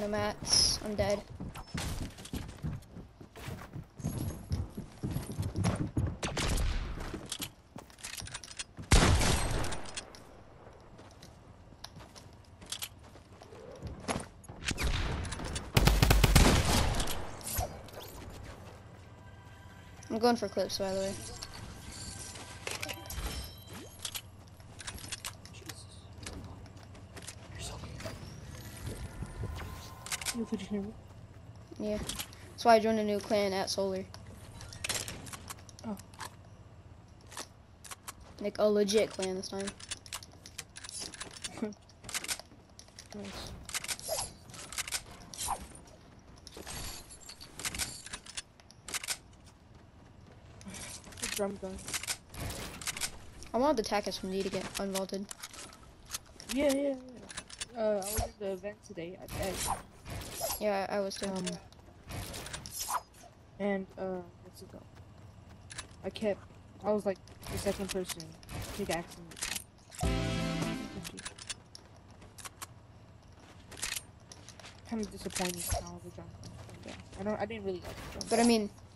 mats. I'm dead. I'm going for clips, by the way. Could you hear me? Yeah. That's why I joined a new clan at Solar. Oh. Like a legit clan this time. Nice. The drum gun. I wanted the attack SMG to get unvaulted. Yeah, yeah, yeah. I was at the event today at Edge. Yeah, I was too. And what's it called? I was like the second person to take action. Kind of disappointed how the drum gun went down. I didn't really like the drum gun. But I mean,